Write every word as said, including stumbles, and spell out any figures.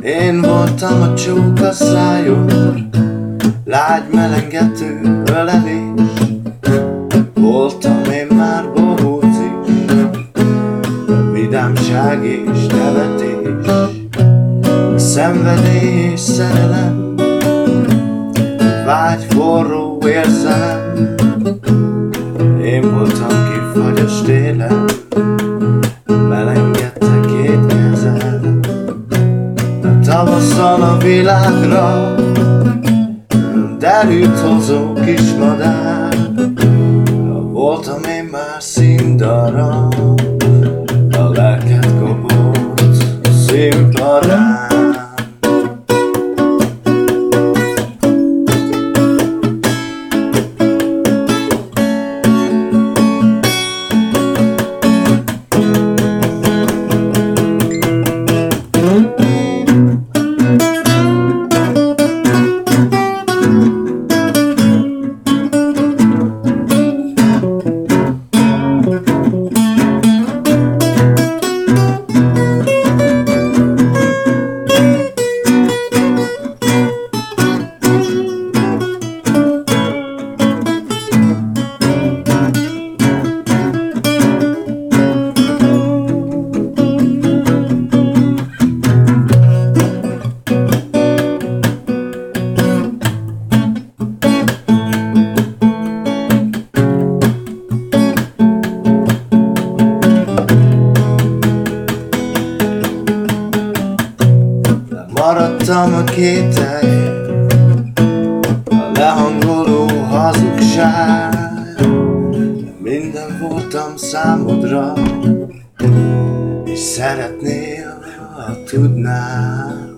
Én voltam a csóka szájú, lágy melengető ölelés. Voltam én már bohóc is, vidámság és nevetés, szenvedély és szerelem, vágy forró érzelem. Én voltam ki fagyos télen, melengedte két kezem. A tavasszal a világra derült hozó kis madár. Voltam én már színdarab, a lelket kopott színpadán. Maradtam a kételjen, a lehangoló hazugság. Minden voltam számodra, és szeretnél, ha tudnál.